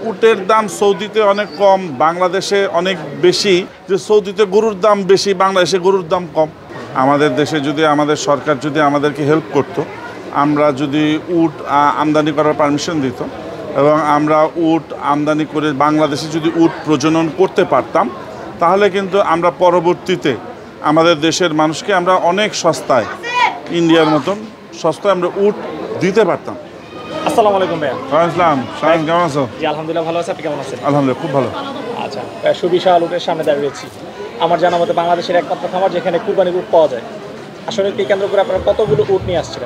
উটের দাম সৌদিতে অনেক কম, বাংলাদেশে অনেক বেশি। যে সৌদিতে গরুর দাম বেশি, বাংলাদেশে গরুর দাম কম। আমাদের দেশে যদি আমাদের সরকার যদি আমাদেরকে হেল্প করতো, আমরা যদি উট আমদানি করার পারমিশন দিত এবং আমরা উট আমদানি করে বাংলাদেশে যদি উট প্রজনন করতে পারতাম, তাহলে কিন্তু আমরা পরবর্তীতে আমাদের দেশের মানুষকে আমরা অনেক সস্তায়, ইন্ডিয়ার মতন সস্তায় আমরা উট দিতে পারতাম। আসসালামু আলাইকুম ভাইয়া। আসসালাম, শাহিন কেমন আছো? জি আলহামদুলিল্লাহ ভালো আছি, আপনি কেমন আছেন? আলহামদুলিল্লাহ খুব ভালো। আচ্ছা, সুবিশাল উটের সামনে দাঁড়িয়েছি। আমার জানা মতে বাংলাদেশের একমাত্র খামার যেখানে কুরবানির উট পাওয়া যায়। আসলে কি কেন্দ্র করে আপনারা কতগুলো উট নিয়ে আসছিলেন?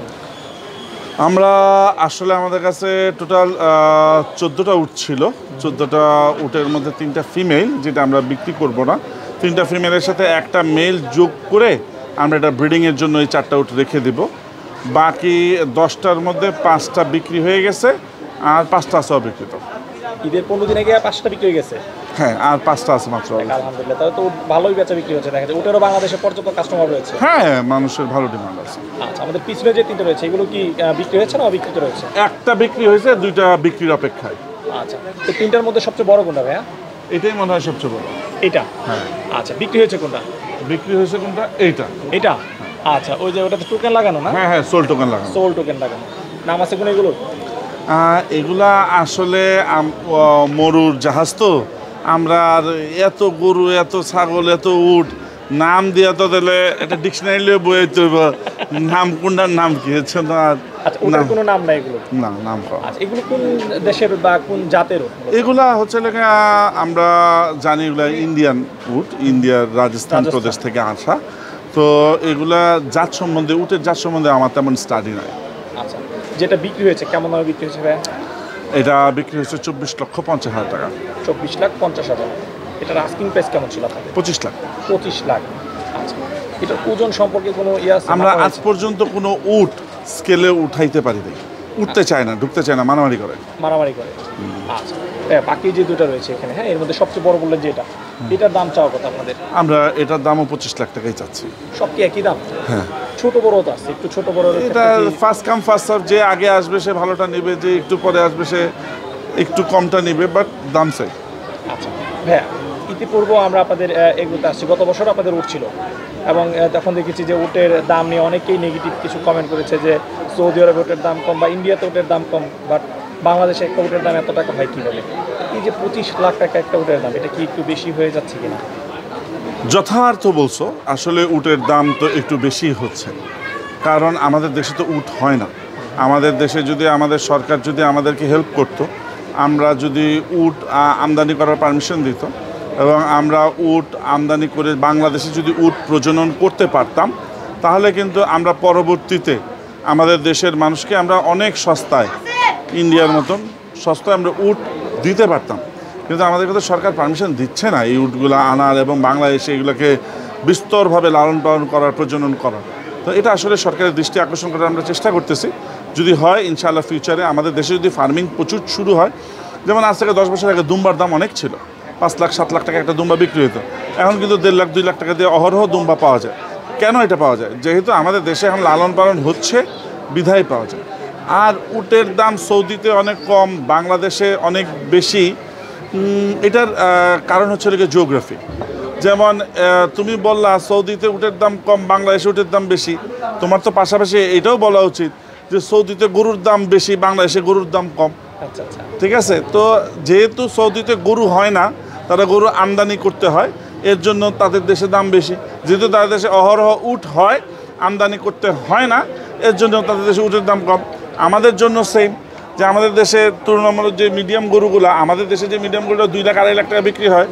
আমরা আসলে আমাদের কাছে টোটাল 14টা উট ছিল। 14টা উটের মধ্যে 3টা ফিমেল, যেটা আমরা বিক্রি করব না। 3টা ফিমেলের সাথে একটা মেল যোগ করে আমরা এটা ব্রিডিংয়ের জন্য এই 4টা উট রেখে দেব। বাকি 10টার মধ্যে 5টা বিক্রি হয়ে গেছে, আর 5টা আছে অবিক্রিত। ঈদের 15 দিন আগে 5টা বিক্রি হয়ে গেছে। হ্যাঁ, আর 5টা আছে মাত্র। আলহামদুলিল্লাহ, তাহলে তো ভালোই বেচা বিক্রি হচ্ছে। দেখা যায় উটেরও বাংলাদেশে পর্যাপ্ত কাস্টমার রয়েছে। হ্যাঁ, মানুষের ভালো ডিমান্ড আছে। আচ্ছা, আমাদের পিছনে যে 3টা রয়েছে এগুলো কি বিক্রি হয়েছে না অবিক্রিত রয়েছে? একটা বিক্রি হয়েছে, 2টা বিক্রির অপেক্ষায়। আচ্ছা, তো 3টার মধ্যে সবচেয়ে বড় কোনটা ভাইয়া? এটাই মনে হয় সবচেয়ে বড়। এটা? হ্যাঁ। আচ্ছা, বিক্রি হয়েছে কোনটা? বিক্রি হয়েছে কোনটা? এইটা। এটা? আচ্ছা, ওই যে ওটাতে টোকেন লাগানো না? হ্যাঁ, সোল টোকেন লাগানো। সোল টোকেন লাগানো। নাম আছে কোন এগুলো? এগুলা আসলে মরুর জাহাজ তো, আমরা আর এত গরু, এত ছাগল, এত উট নাম দিয়া তো দিলে একটা ডিকশনারি বইয়ে তো নাম কোনটার নাম কি হচ্ছে না। আচ্ছা, ওটার কোনো নাম নাই এগুলো? না, নাম কম। আচ্ছা, এগুলো কোন দেশের বা কোন জাতের? এগুলা হচ্ছে আমরা জানি এগুলা ইন্ডিয়ান উট, ইন্ডিয়ার রাজস্থান প্রদেশ থেকে আসা। তো এগুলা জাত সম্বন্ধে, উটের জাত সম্বন্ধে আমার তেমন স্টাডি নাই। আচ্ছা, যেটা বিক্রি হয়েছে কেমন দামে বিক্রি হয়েছে ভাইয়া? এটা বিক্রি হয়েছে 24,50,000 টাকা। 24,50,000। এটার আস্কিং প্রাইস কেমন ছিল আপনাদের? 25 লাখ। 25 লাখ। আচ্ছা, এটার ওজন সম্পর্কে কোনো আছে? আমরা আজ পর্যন্ত কোনো উট স্কেলে উঠাইতে পারি নাই। উঠতে চায় না, ঢুকতে চায় না, মারামারি করে। মারামারি করে। আচ্ছা, বাকি যে দুটো রয়েছে এখানে, হ্যাঁ, এর মধ্যে সবচেয়ে বড় বললেন যে এটার দাম চাওয়া কথা আপনাদের? আমরা এটার দামও 25 লাখ টাকাই চাচ্ছি। সব কি একই দাম? হ্যাঁ। ছোট বড় তো আছে, একটু ছোট বড়। এটা ফার্স্ট কাম ফার্স্ট সার্ভ, যে আগে আসবে সে ভালোটা নেবে, যে একটু পরে আসবে সে একটু কমটা নেবে, বাট দাম চাই। আচ্ছা হ্যাঁ, ইতিপূর্বে আমরা আপনাদের এগুলোতে আসছি, গত বছর আপনাদের উট ছিল এবং তখন দেখেছি যে উটের দাম নিয়ে অনেকেই নেগেটিভ কিছু কমেন্ট করেছে যে সৌদি আরবে উটের দাম কম বা ইন্ডিয়াতে উটের দাম কম, বাট বাংলাদেশে একটা উটের দাম এত টাকা হয় কীভাবে? এই যে 25 লাখ টাকা একটা উটের দাম, এটা কি একটু বেশি হয়ে যাচ্ছে কিনা? যথার্থ বলছো, আসলে উটের দাম তো একটু বেশি হচ্ছে, কারণ আমাদের দেশে তো উট হয় না। আমাদের দেশে যদি আমাদের সরকার যদি আমাদেরকে হেল্প করতো, আমরা যদি উট আমদানি করার পারমিশন দিত এবং আমরা উট আমদানি করে বাংলাদেশে যদি উট প্রজনন করতে পারতাম, তাহলে কিন্তু আমরা পরবর্তীতে আমাদের দেশের মানুষকে আমরা অনেক সস্তায়, ইন্ডিয়ার মতন সস্তায় আমরা উট দিতে পারতাম। কিন্তু আমাদের কাছে সরকার পারমিশন দিচ্ছে না এই উটগুলো আনার এবং বাংলাদেশে এগুলোকে বিস্তরভাবে লালন পালন করার, প্রজনন করার। তো এটা আসলে সরকারের দৃষ্টি আকর্ষণ করার আমরা চেষ্টা করতেছি। যদি হয় ইনশাআল্লাহ ফিউচারে আমাদের দেশে যদি ফার্মিং প্রচুর শুরু হয়, যেমন আজ থেকে 10 বছর আগে দুম্বার দাম অনেক ছিল, 5 লাখ 7 লাখ টাকা একটা দুম্বা বিক্রি হতো। এখন কিন্তু 1.5 লাখ 2 লাখ টাকা দিয়ে অহরহ দুম্বা পাওয়া যায়। কেন এটা পাওয়া যায়? যেহেতু আমাদের দেশে এখন লালন পালন হচ্ছে, বিধায় পাওয়া যায়। আর উটের দাম সৌদিতে অনেক কম, বাংলাদেশে অনেক বেশি। এটার কারণ হচ্ছে জিওগ্রাফি। যেমন তুমি বললা সৌদিতে উটের দাম কম, বাংলাদেশে উটের দাম বেশি। তোমার তো পাশাপাশি এটাও বলা উচিত যে সৌদিতে গরুর দাম বেশি, বাংলাদেশে গরুর দাম কম। আচ্ছা আচ্ছা, ঠিক আছে। তো যেহেতু সৌদিতে গরু হয় না, তারা গরু আমদানি করতে হয়, এর জন্য তাদের দেশে দাম বেশি। যেহেতু তাদের দেশে অহরহ উট হয়, আমদানি করতে হয় না, এর জন্য তাদের দেশে উটের দাম কম। আমাদের জন্য সেম, যে আমাদের দেশে তুলনামূলক যে মিডিয়াম গরুগুলো, আমাদের দেশে যে মিডিয়াম গরুটা 2 লাখ 2.5 লাখ টাকা বিক্রি হয়,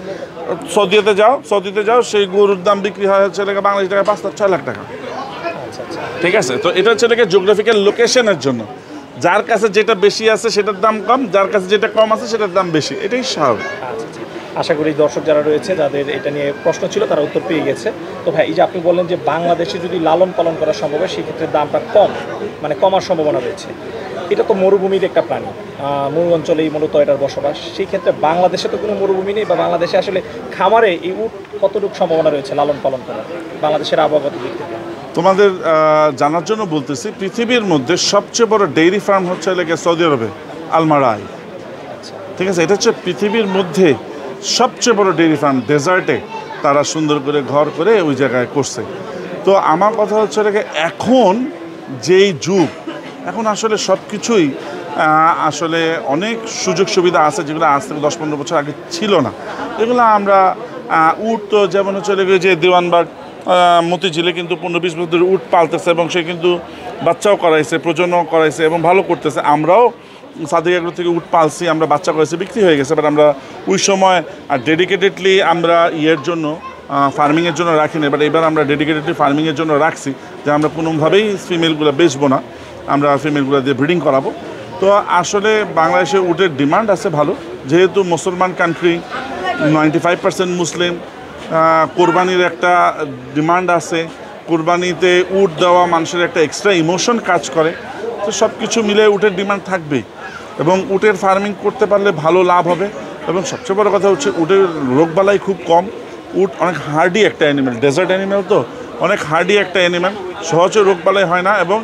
সৌদিতে যাও সেই গরুর দাম বিক্রি হয় হচ্ছে বাংলাদেশ টাকা 5 লাখ 6 লাখ টাকা। ঠিক আছে। তো এটা হচ্ছে জিওগ্রাফিক্যাল লোকেশনের জন্য, যার কাছে যেটা বেশি আছে সেটার দাম কম, যার কাছে যেটা কম আছে সেটার দাম বেশি, এটাই স্বাভাবিক। আশা করি দর্শক যারা রয়েছে যাদের এটা নিয়ে প্রশ্ন ছিল তারা উত্তর পেয়ে গেছে। তো ভাই, এই যে আপনি বললেন যে বাংলাদেশে যদি লালন পালন করা সম্ভব হয় সেক্ষেত্রে দামটা কম, মানে কমার সম্ভাবনা রয়েছে। এটা তো মরুভূমির একটা প্রাণী, মরু অঞ্চলেই মূলত এটার বসবাস। সেই ক্ষেত্রে বাংলাদেশে তো কোনো মরুভূমি নেই, বা বাংলাদেশে আসলে খামারে এই উট কতটুকু সম্ভাবনা রয়েছে লালন পালন করার বাংলাদেশের আবহাওয়াগত দিক থেকে? তোমাদের জানার জন্য বলতেছি, পৃথিবীর মধ্যে সবচেয়ে বড় ডেইরি ফার্ম হচ্ছে সৌদি আরবে, আলমারাই। ঠিক আছে, এটা হচ্ছে পৃথিবীর মধ্যে সবচেয়ে বড় ডেয়ারি ফার্ম, ডেজার্টে তারা সুন্দর করে ঘর করে ওই জায়গায় করছে। তো আমার কথা হচ্ছে এটাকে এখন যেই যুগ, এখন আসলে সব কিছুই আসলে অনেক সুযোগ সুবিধা আছে যেগুলো আজ থেকে 10-15 বছর আগে ছিল না। এগুলো আমরা উট তো যেমন হচ্ছে যে দেওয়ানবাগ মতিঝিলে কিন্তু 15-20 বছর ধরে উট পালতেছে এবং সে কিন্তু বাচ্চাও করাইছে, প্রজনন করাইছে এবং ভালো করতেছে। আমরাও সাদিক এগুলো থেকে উট পালছি, আমরা বাচ্চা করেছি, বিক্রি হয়ে গেছে। বাট আমরা ওই সময় ডেডিকেটেডলি আমরা ইয়ের জন্য ফার্মিংয়ের জন্য রাখি না, বাট এবার আমরা ডেডিকেটেডলি ফার্মিংয়ের জন্য রাখছি যে আমরা কোনোভাবেই ফিমেলগুলো বেচবো না, আমরা ফিমেলগুলো দিয়ে ব্রিডিং করাবো। তো আসলে বাংলাদেশে উটের ডিমান্ড আছে ভালো, যেহেতু মুসলমান কান্ট্রি, 95% মুসলিম। কোরবানির একটা ডিমান্ড আছে, কোরবানিতে উট দেওয়া মানুষের একটা এক্সট্রা ইমোশন কাজ করে। তো সব কিছু মিলে উটের ডিমান্ড থাকবেই এবং উটের ফার্মিং করতে পারলে ভালো লাভ হবে। এবং সবচেয়ে বড় কথা হচ্ছে উটের রোগবালাই খুব কম। উট অনেক হার্ডি একটা অ্যানিমেল, ডেজার্ট অ্যানিমেল, তো অনেক হার্ডি একটা অ্যানিমেল, সহজে রোগবালাই হয় না এবং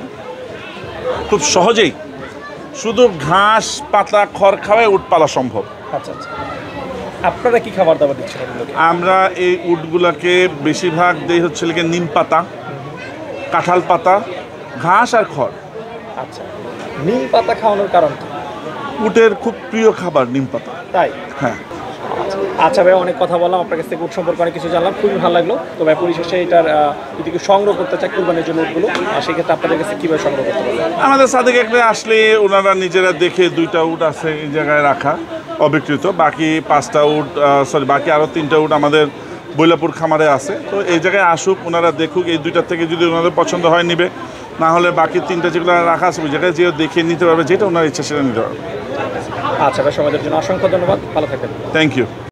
খুব সহজেই শুধু ঘাস পাতা খড় খাওয়ায় উট পালা সম্ভব। আচ্ছা আচ্ছা, আপনারা কি খাবার দাবার দিচ্ছেন? আমরা এই উটগুলোকে বেশিরভাগ দেই হচ্ছে লিখে নিম পাতা, কাঁঠাল পাতা, ঘাস আর খড়। আচ্ছা, নিম পাতা খাওয়ানোর কারণ কি? উটের খুব প্রিয় খাবার নিম পাতা। তাই? হ্যাঁ। আচ্ছা ভাই, অনেক কথা বললাম, আপনার কাছ থেকে উট সম্পর্কে অনেক কিছু জানলাম, খুবই ভালো লাগলো। তো ভাই পরিশেষে এটার যদি কেউ সংগ্রহ করতে চায় কুরবানির জন্য উটগুলো, সেক্ষেত্রে আপনাদের কাছে কীভাবে সংগ্রহ করতে পারবেন? আমাদের সাথে একটা আসলে ওনারা নিজেরা দেখে 2টা উট আছে এই জায়গায় রাখা অবিকৃত, বাকি 5টা উট বাকি আরও 3টা উট আমাদের বৈলাপুর খামারে আছে। তো এই জায়গায় আসুক, ওনারা দেখুক, এই 2টার থেকে যদি ওনাদের পছন্দ হয় নিবে, না হলে বাকি 3টা যেগুলো রাখা আছে ওই জায়গায় যেও দেখে নিতে পারবে, যেটা ওনার ইচ্ছা সেটা নিতে পারবে। আচ্ছা ভাই, সমাজের জন্য অসংখ্য ধন্যবাদ, ভালো থাকবেন। Thank you.